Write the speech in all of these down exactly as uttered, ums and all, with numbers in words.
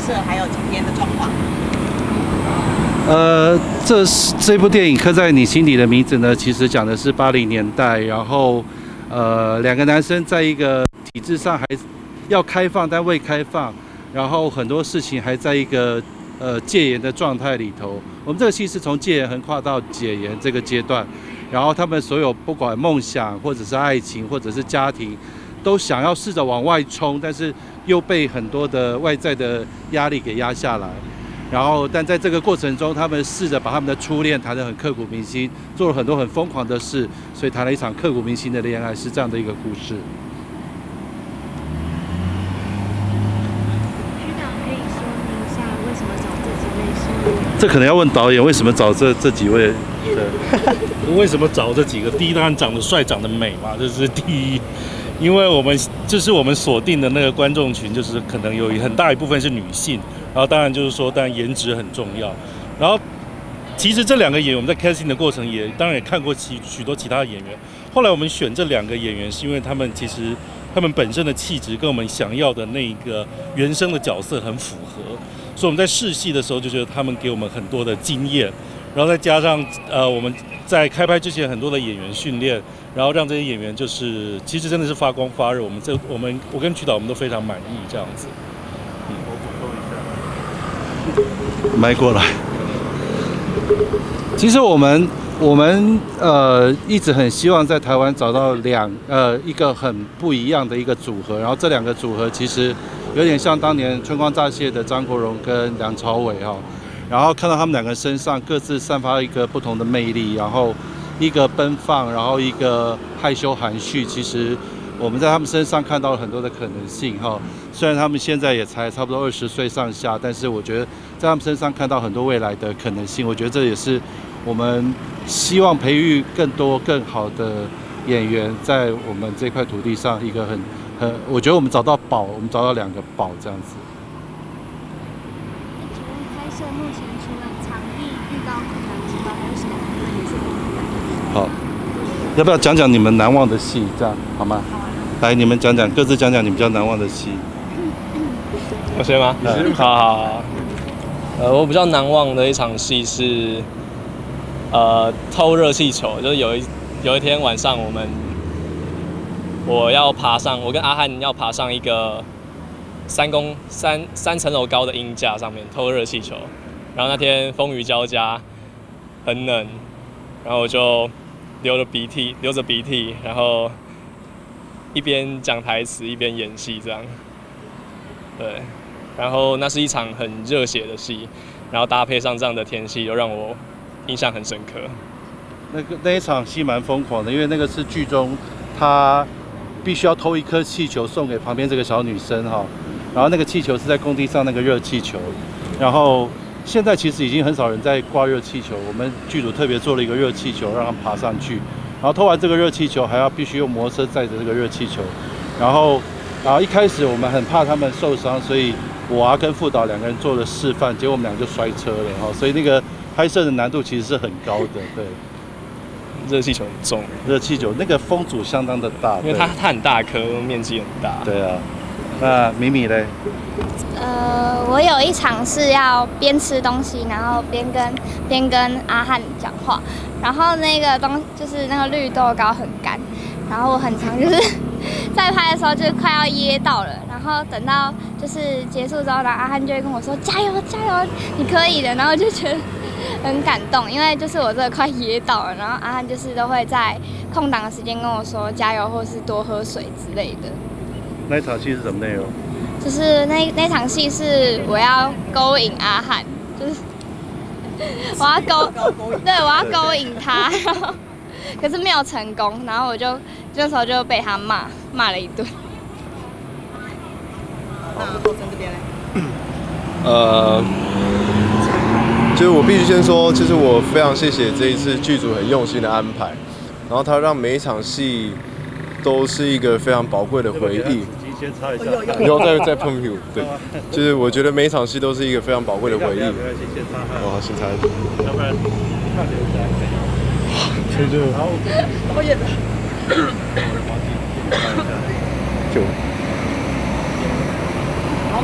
摄，还有今天的状况。 呃，这是这部电影刻在你心底的名字呢，其实讲的是八零年代，然后呃两个男生在一个体制上还要开放但未开放，然后很多事情还在一个呃戒严的状态里头。我们这个戏是从戒严横跨到解严这个阶段，然后他们所有不管梦想或者是爱情或者是家庭，都想要试着往外冲，但是又被很多的外在的压力给压下来。然后，但在这个过程中，他们试着把他们的初恋谈得很刻骨铭心，做了很多很疯狂的事，所以谈了一场刻骨铭心的恋爱，是这样的一个故事。 区长可以说明一下为什么找这几位是？ 这可能要问导演为什么找这这几位。对， 为什么找这几个？第一，当然长得帅、长得美嘛，这是第一。因为我们就是我们锁定的那个观众群，就是可能有很大一部分是女性。然后当然就是说，当然颜值很重要。然后其实这两个演员，我们在 casting 的过程也当然也看过其许多其他的演员。后来我们选这两个演员，是因为他们其实他们本身的气质跟我们想要的那个原生的角色很符合，所以我们在试戏的时候就觉得他们给我们很多的经验，然后再加上呃我们在开拍之前很多的演员训练，然后让这些演员就是其实真的是发光发热。我们这我们我跟曲导我们都非常满意这样子。 麦过来。其实我们我们呃一直很希望在台湾找到两呃一个很不一样的一个组合，然后这两个组合其实有点像当年春光乍泄的张国荣跟梁朝伟哈，然后看到他们两个身上各自散发一个不同的魅力，然后一个奔放，然后一个害羞含蓄，其实我们在他们身上看到了很多的可能性哈。虽然他们现在也才差不多二十岁上下，但是我觉得在他们身上看到很多未来的可能性。我觉得这也是我们希望培育更多更好的演员在我们这块土地上一个很很，我觉得我们找到宝，我们找到两个宝这样子。 请问拍摄目前除了场地遇到困难之外，还有什么困难也是很难？ 好，要不要讲讲你们难忘的戏？这样好吗？来，你们讲讲，各自讲讲你们比较难忘的戏。 我先吗？ 嗯， 好好好。呃，我比较难忘的一场戏是，呃，偷热气球。就是有一有一天晚上，我们我要爬上，我跟阿汉要爬上一个三公三三层楼高的鹰架上面偷热气球。然后那天风雨交加，很冷，然后我就流着鼻涕，流着鼻涕，然后一边讲台词一边演戏这样。对。然后那是一场很热血的戏，然后搭配上这样的天气，又让我印象很深刻。 那个那一场戏蛮疯狂的，因为那个是剧中他必须要偷一颗气球送给旁边这个小女生哈，然后那个气球是在工地上那个热气球，然后现在其实已经很少人在挂热气球，我们剧组特别做了一个热气球让他们爬上去，然后偷完这个热气球还要必须用摩托车载着这个热气球，然后然后一开始我们很怕他们受伤，所以我啊跟副导两个人做了示范，结果我们俩就摔车了哈，所以那个拍摄的难度其实是很高的，对。 热气球很重， 热气球那个风阻相当的大， 因为它它很大颗，面积很大。 对啊，那米米嘞？ 呃，我有一场是要边吃东西，然后边跟边跟阿汉讲话，然后那个东就是那个绿豆糕很干，然后我很常就是在拍的时候就快要噎到了，然后等到就是结束之后，然后阿汉就会跟我说加油加油，你可以的，然后我就觉得很感动，因为就是我这个快噎到了，然后阿汉就是都会在空档的时间跟我说加油，或是多喝水之类的。 那一场戏是什么内容？ 就是那那场戏是我要勾引阿汉，就是我要勾，对，我要勾引他，然后可是没有成功，然后我就那时候就被他骂骂了一顿。 那过程这边嘞？ 呃，就是我必须先说，就是我非常谢谢这一次剧组很用心的安排，然后他让每一场戏都是一个非常宝贵的回忆。 先擦一下， 以后再再碰屁股。对，就是我觉得每一场戏都是一个非常宝贵的回忆。我好，先擦一下。要不然看留下来。就就。好，我演的。就。 好，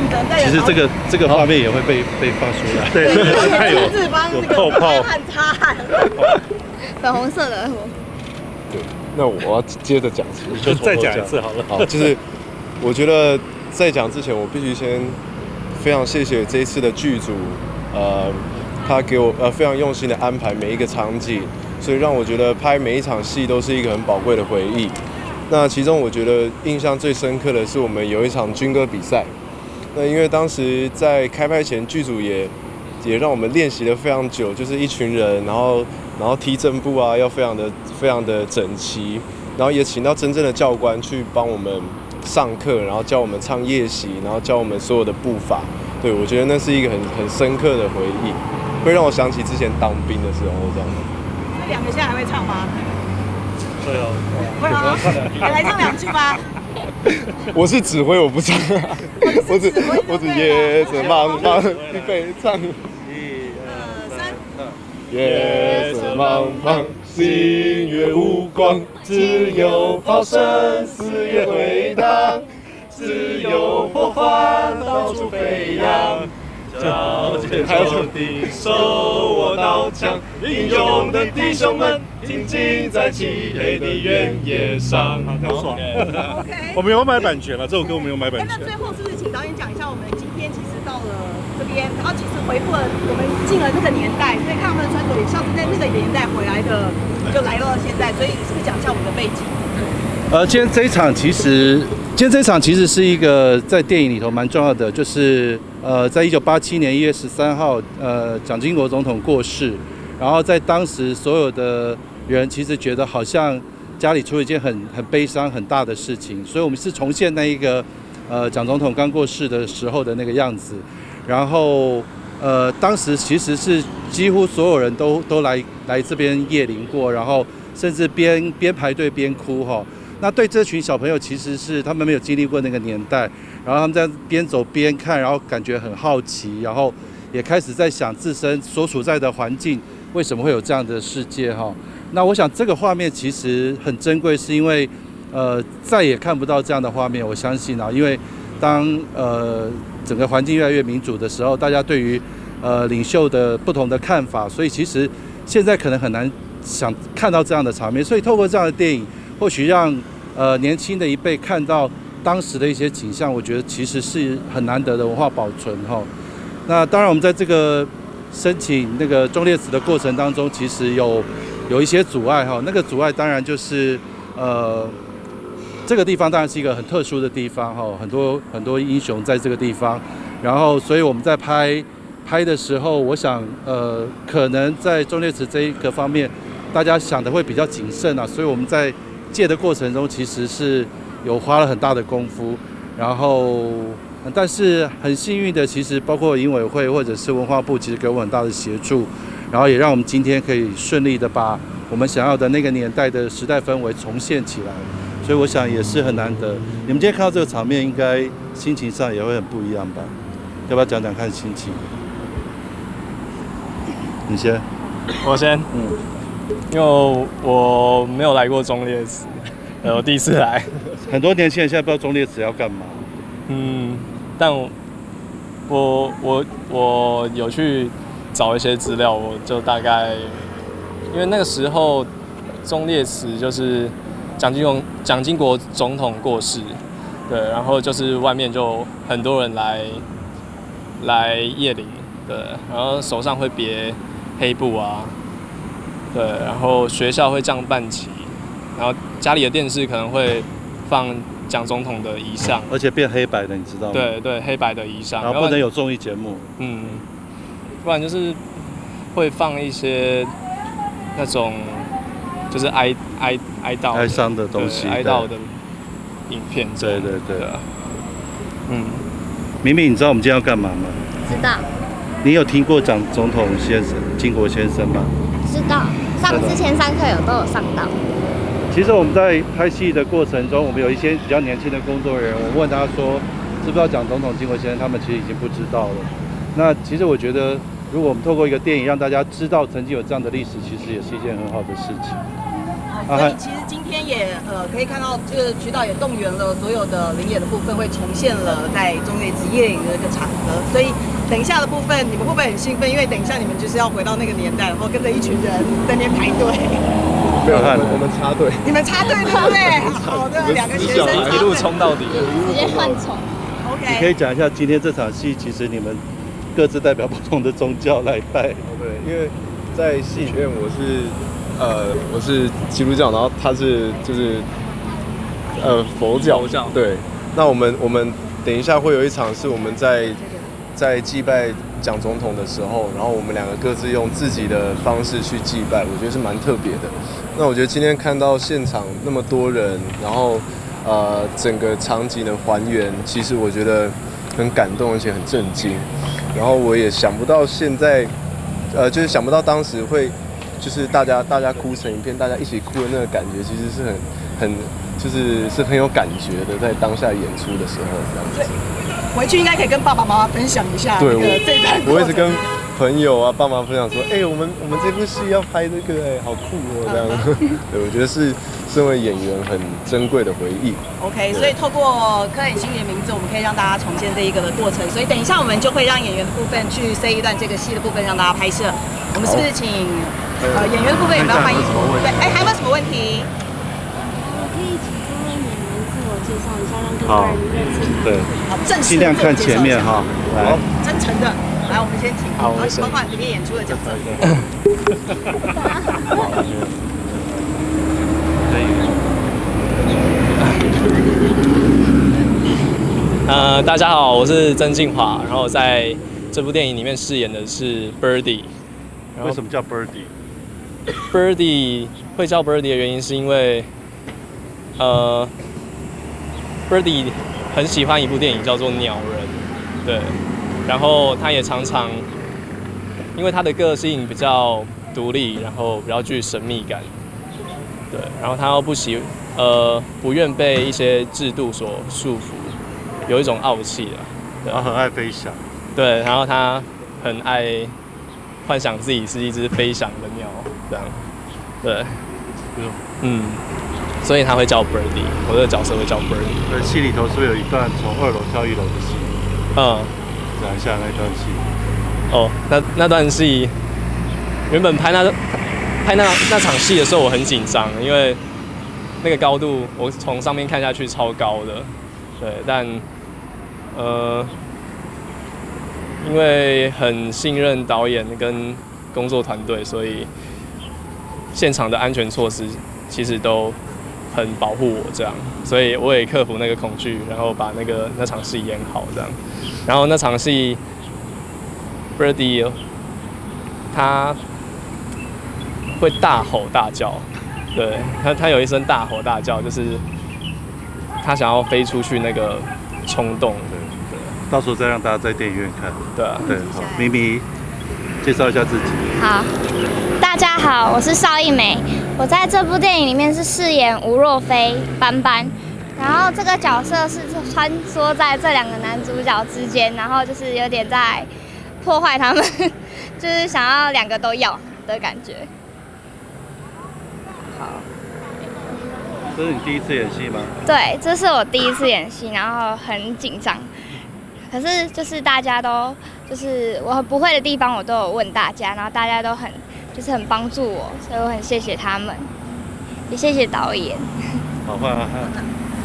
们只能在其实这个这个画面也会被被发出来。 对，太有自帮有那个泡泡。 汗擦汗。 粉红色的。 对，那我要接着讲， 就再讲一次好了。 好，就是我觉得在讲之前，我必须先非常谢谢这一次的剧组，呃，他给我呃非常用心的安排每一个场景，所以让我觉得拍每一场戏都是一个很宝贵的回忆。那其中我觉得印象最深刻的是我们有一场军歌比赛，那因为当时在开拍前，剧组也也让我们练习了非常久，就是一群人，然后然后踢正步啊，要非常的非常的整齐，然后也请到真正的教官去帮我们上课，然后教我们唱夜袭，然后教我们所有的步伐。对，我觉得那是一个很很深刻的回忆，会让我想起之前当兵的时候这样。 这两个现在还会唱吗？ 对哦， 会啊，来来唱两句吧。 我是指挥，我不唱，我只我只夜色茫茫，预备唱。 一二三。 夜色茫茫，星月无光，只有炮声四野回荡，只有火花到处飞扬。交接手的手握刀枪，英勇的弟兄们挺进在漆黑的原野上。 好，很爽。 OK。 我们有买版权了，这首歌我们有买版权。 那最后是不是请导演讲一下，我们今天其实到了这边，然后其实回复了我们进了那个年代，所以看他们的穿着也像是在那个年代回来的，就来到现在，所以是不是讲一下我们的背景？ 呃，今天这一场其实，今天这一场其实是一个在电影里头蛮重要的，就是呃，在一九八七年一月十三号，呃，蒋经国总统过世，然后在当时所有的人其实觉得好像家里出了一件很很悲伤很大的事情，所以我们是重现那一个呃蒋总统刚过世的时候的那个样子，然后呃当时其实是几乎所有人都都来来这边谒临过，然后甚至边边排队边哭哈。那对这群小朋友，其实是他们没有经历过那个年代，然后他们在边走边看，然后感觉很好奇，然后也开始在想自身所处在的环境为什么会有这样的世界哈。那我想这个画面其实很珍贵，是因为呃再也看不到这样的画面。我相信啊，因为当呃整个环境越来越民主的时候，大家对于呃领袖的不同的看法，所以其实现在可能很难想看到这样的场面。所以透过这样的电影，或许让呃年轻的一辈看到当时的一些景象，我觉得其实是很难得的文化保存哈。那当然，我们在这个申请那个忠烈祠的过程当中，其实有有一些阻碍哈。那个阻碍当然就是呃这个地方当然是一个很特殊的地方哈，很多很多英雄在这个地方，然后所以我们在拍拍的时候，我想呃可能在忠烈祠这一个方面，大家想的会比较谨慎啊，所以我们在借的过程中其实是有花了很大的功夫，然后但是很幸运的，其实包括营委会或者是文化部，其实给我们很大的协助，然后也让我们今天可以顺利的把我们想要的那个年代的时代氛围重现起来，所以我想也是很难得。你们今天看到这个场面，应该心情上也会很不一样吧？要不要讲讲看心情？你先， 我先，嗯。因为我没有来过忠烈祠，呃，我第一次来。 很多年轻人现在不知道忠烈祠要干嘛。 嗯，但我我我我有去找一些资料，我就大概，因为那个时候忠烈祠就是蒋经国蒋经国总统过世，对，然后就是外面就很多人来来谒陵，对，然后手上会别黑布啊。对，然后学校会降半旗，然后家里的电视可能会放蒋总统的遗像， 而且变黑白的，你知道吗？ 对对，黑白的遗像， 然后不能有综艺节目， 嗯，不然就是会放一些那种就是哀哀哀悼哀伤的东西， 哀悼的影片。 对对对， 对啊，嗯， 明明你知道我们今天要干嘛吗？ 知道。 你有听过蒋总统先生、经国先生吗？ 知道，上之前上课有都有上到。 其实我们在拍戏的过程中，我们有一些比较年轻的工作人员，我问他说，知不知道蒋总统、经国先生？他们其实已经不知道了。那其实我觉得，如果我们透过一个电影让大家知道曾经有这样的历史，其实也是一件很好的事情。 所以其实今天天也呃可以看到，就是渠道也动员了所有的领演的部分，会重现了在中越职业营的这个场合。所以等一下的部分，你们会不会很兴奋？因为等一下你们就是要回到那个年代，然后跟着一群人在那边排队。 没有，我们我们插队。 你们插队对不对？好的，两个学生一路冲到底， 直接换宠。 你可以讲一下今天这场戏，其实你们各自代表不同的宗教来拜。 对，因为在戏里面我是呃我是基督教，然后他是就是呃佛教。 佛教。 对，那我们我们等一下会有一场是我们在在祭拜蒋总统的时候，然后我们两个各自用自己的方式去祭拜，我觉得是蛮特别的。那我觉得今天看到现场那么多人，然后呃整个场景的还原，其实我觉得很感动，而且很震惊。然后我也想不到现在，呃，就是想不到当时会，就是大家大家哭成一片，大家一起哭的那个感觉，其实是很很就是是很有感觉的，在当下演出的时候这样子。 回去应该可以跟爸爸妈妈分享一下。 对，我这段我一直跟朋友啊、爸妈分享说，哎、欸，我们我们这部戏要拍这个、哎，好酷哦，这样。对，我觉得是身为演员很珍贵的回忆。 OK， 所以透过柯演星的名字，我们可以让大家重现这一个的过程。所以等一下我们就会让演员的部分去塞一段这个戏的部分让大家拍摄。我们是不是请呃演员的部分有没有翻译？对，哎、欸，还有没有什么问题？ 可以请各位演员自我介绍一下，让更多人认识。 对， 好，正式尽量看前面哈。来， 真诚的，来，我们先请， 好，我包括里面演出的角色。 呃，大家好，我是曾敬华，然后在这部电影里面饰演的是 Birdy。 为什么叫 Birdy？ Birdy 会叫 Birdy 的原因是因为，呃 ，Birdy 很喜欢一部电影叫做《鸟人》，对，然后他也常常，因为他的个性比较独立，然后比较具神秘感，对，然后他又不喜，呃，不愿被一些制度所束缚，有一种傲气啊， 然后很爱飞翔， 对，然后他很爱幻想自己是一只飞翔的鸟，这样，对，嗯，所以他会叫 Birdy， 我这个角色会叫 Birdy。 对，戏里头是不是有一段从二楼跳一楼的戏？ 嗯， 讲一下那段戏。 哦，那那段戏，原本拍那拍那那场戏的时候，我很紧张，因为那个高度，我从上面看下去超高的，对，但呃。因为很信任导演跟工作团队，所以现场的安全措施其实都很保护我这样，所以我也克服那个恐惧，然后把那个那场戏演好这样。然后那场戏 ，Birdy 他会大吼大叫，对他他有一声大吼大叫，就是他想要飞出去那个冲动。 到时候再让大家在电影院看。 对啊， 对，好，咪咪介绍一下自己。 好，大家好，我是邵艺美，我在这部电影里面是饰演吴若飞斑斑，然后这个角色是穿梭在这两个男主角之间，然后就是有点在破坏他们，就是想要两个都要的感觉。好， 这是你第一次演戏吗？ 对，这是我第一次演戏，然后很紧张。可是就是大家都就是我不会的地方我都有问大家，然后大家都很就是很帮助我，所以我很谢谢他们，也谢谢导演。 好，换阿汉。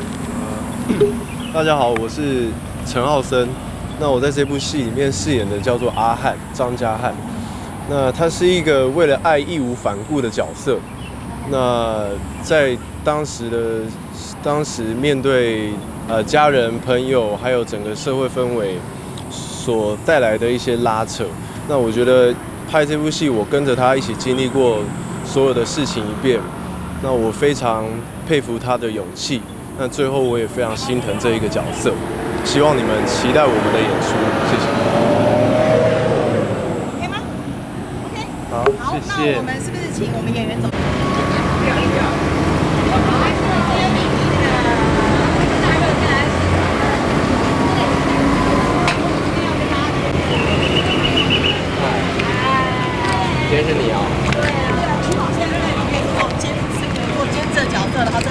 大家好，我是陈浩森。那我在这部戏里面饰演的叫做阿汉，张家汉。那他是一个为了爱义无反顾的角色。那在当时的当时面对呃家人、朋友，还有整个社会氛围所带来的一些拉扯，那我觉得拍这部戏，我跟着他一起经历过所有的事情一遍，那我非常佩服他的勇气。那最后我也非常心疼这一个角色，希望你们期待我们的演出，谢谢。 OK 吗 ？OK。 好， 好， 谢谢。 那我们是不是请我们演员走？ 今天是你哦。 对啊，现在在里面做监做监制角色，然后这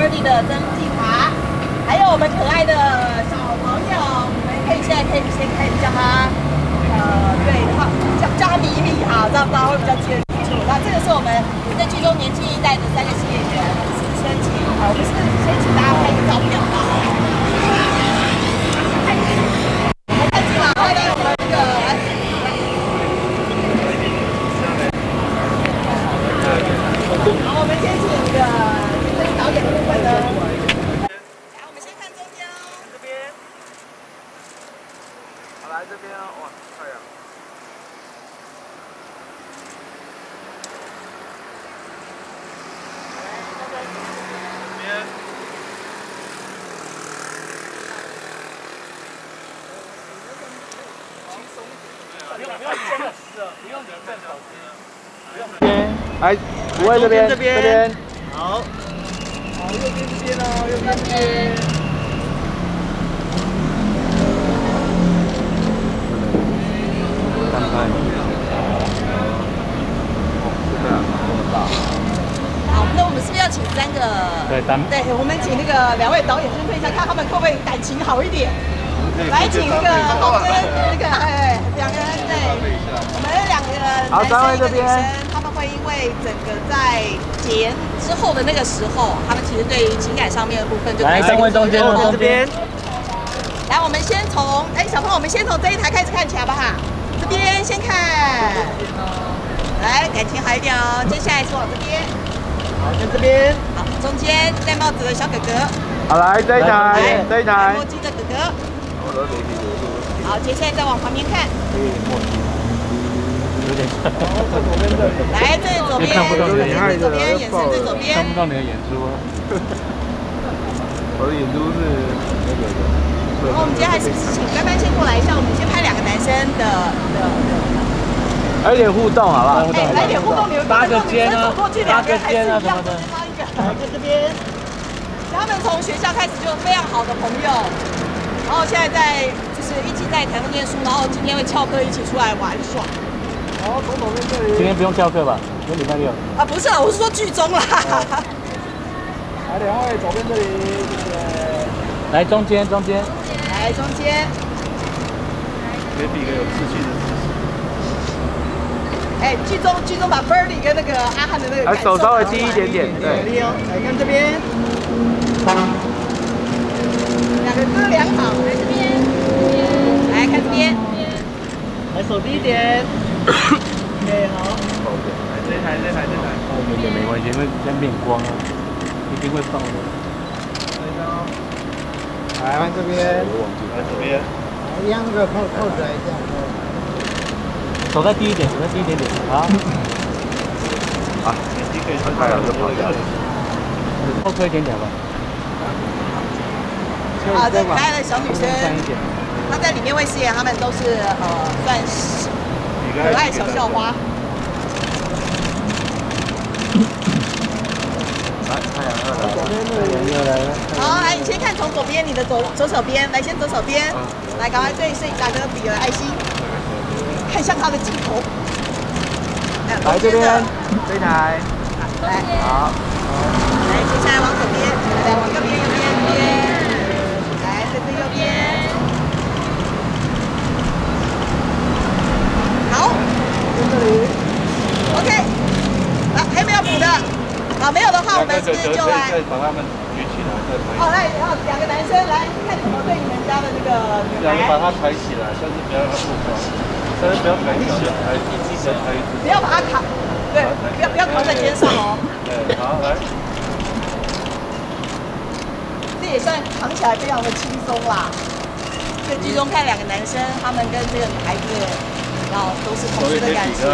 Birdy 的曾继华，还有我们可爱的小朋友，我们可以现在可以先开始叫他，呃，对，好，叫叫他米米哈，这样大家会比较记得清楚。那这个是我们在剧中年轻一代的三个新演员，是先请，好，我们是先请大家拍个照片吧。我们看进来，欢迎我们这个。 好，我们先请那个这个导演的部分呢。来，我们先看中间哦。这边。好，来这边哦，哇，太阳。来，那个这边。轻松一点，不用不用真的，不用你站好边，不用。边，来。 不会这边，这边，好，好，右边这边哦，右边这边。看看。好，那我们是不是要请三个？对，单。对，我们请那个两位导演先退一下，看他们会不会感情好一点。来，请那个豪跟那个哎，两个人对，我们两个男生一个女生。 会因为整个在解严之后的那个时候，他们其实对于情感上面的部分就来三位中间，中边。来，我们先从哎小朋友，我们先从这一台开始看起好不好？这边先看，来感情好一点哦。接下来是往这边，好，跟这边，好，中间戴帽子的小哥哥，好来这一台，这一台，墨镜的哥哥，好，接下来再往旁边看。 来，这左边，这左边，眼神这左边，看不到你的眼珠啊。我的眼珠是那个的。然后我们接下来是请班班先过来一下，我们先拍两个男生的的。来点互动好不好？哎，来点互动，你们搭个肩啊，搭个肩啊什么的。搭一个，来在这边。他们从学校开始就非常好的朋友，然后现在在就是一起在台湾念书，然后今天会翘课一起出来玩耍。 好，从左边这里。今天不用翘课吧？今天礼拜六。啊，不是，我是说剧中啦。来，两位左边这里，谢谢。来中间，中间。来中间。给比个有秩序的姿势。哎，剧中剧中把 Birdy 跟那个阿汉的那个。来，手稍微低一点点，对。来看这边。两个哥俩好，来这边。来看这边。来手低一点。 OK， 好。来这台，这台，这台。后面也没关系，因为先变光啊，一定会爆的。来一张哦。来，看这边。来这边。一样那个扣扣子来一下。手再低一点，手再低一点点。好。啊，眼睛可以撑开了就跑掉了。后退一点点吧。啊，这可爱的小女生，她在里面会饰演，她们都是呃，算是。 可爱小校花。来，太阳要来了，太阳要来了。好，来，你先看从左边，你的左左手边，来，先左手边，来，赶快对摄影大哥比个爱心，看向他的镜头。来这边，这一台，来，好，来，接下来往左边，来，往右边，右边，右边，来，这边右边。 好，这里 ，OK， 啊，还没有补的，好，没有的话，我们是就来把他们举起来，再抬。好，来，然后两个男生来看怎么对你们家的那个女孩。把它抬起来，但是不要让它落高，但是不要抬起来，抬一只手抬一只。不要把它扛，对，不要不要扛在肩上哦。对，好，来。这也算扛起来非常的轻松啦。在剧中看两个男生，他们跟这个女孩子。 然后都是同学的感情。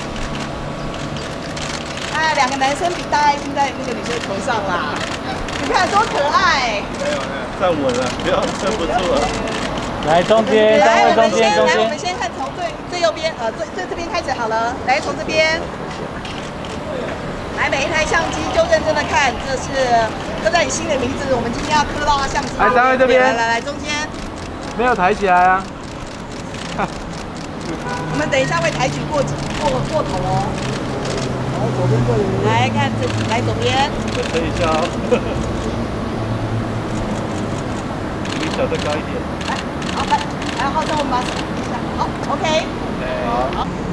哎，两个男生比大爱心在那个女生头上啦，你看多可爱！没有没有，站稳了，不要撑不住了。来中间，来我们先来，我们先看从最最右边，呃，最最这边开始好了。来，从这边，来每一台相机就认真的看，这是刻在你心里的名字。我们今天要刻到它相机。来，单位这边，来来来，中间。没有抬起来啊。我们等一下会抬举过过过头哦。来左边这里，来看这，来左边。吹一下哦。 小的高一点。 来，好，来，来，好，那我们把手举一下。好 ，OK。好。好